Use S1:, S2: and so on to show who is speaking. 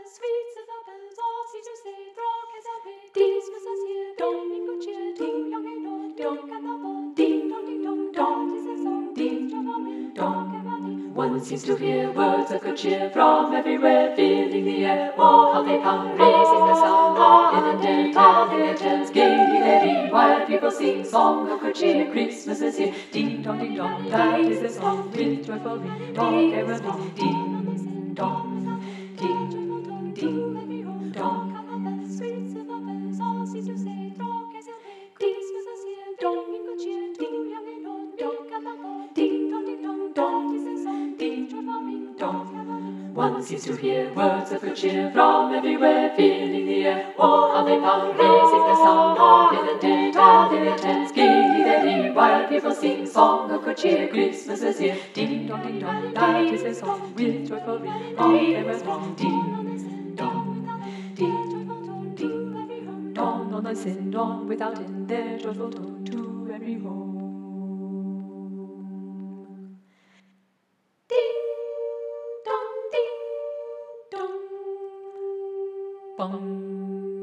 S1: sweets of apples, all seasons say, throw Christmas here, ding, good cheer, ding, young and old, ding, and the ball, ding, dong, dong, this is all, ding, dong, one seems to hear words of good cheer from everywhere, filling the air. Oh, how they come, raising the sound of hill and dale, telling their tales, gaily they ring, while people sing song of good cheer. Christmas is here, ding, dong, that is the song, with joyful ring, dong, caroling, ding, dong, ding, ding, dong. Sweets of apples, all seems to say, throw Christmas is here, dong, good cheer, ding, young and old, dong, and the ball, ding, dong, this is all, ding, joyful ring, dong. One seems to hear words of good cheer from everywhere, filling the air. Oh, how they come, raising the sound of hill and dale, telling their tales, gaily they ring, while people sing song of good cheer. Christmas is here, ding, dong, that is the song, with joyful ring, dong, ding, dong, ding, ding, dawn on the sin dawn without end, their joyful tone to every home. Ding dong, bong.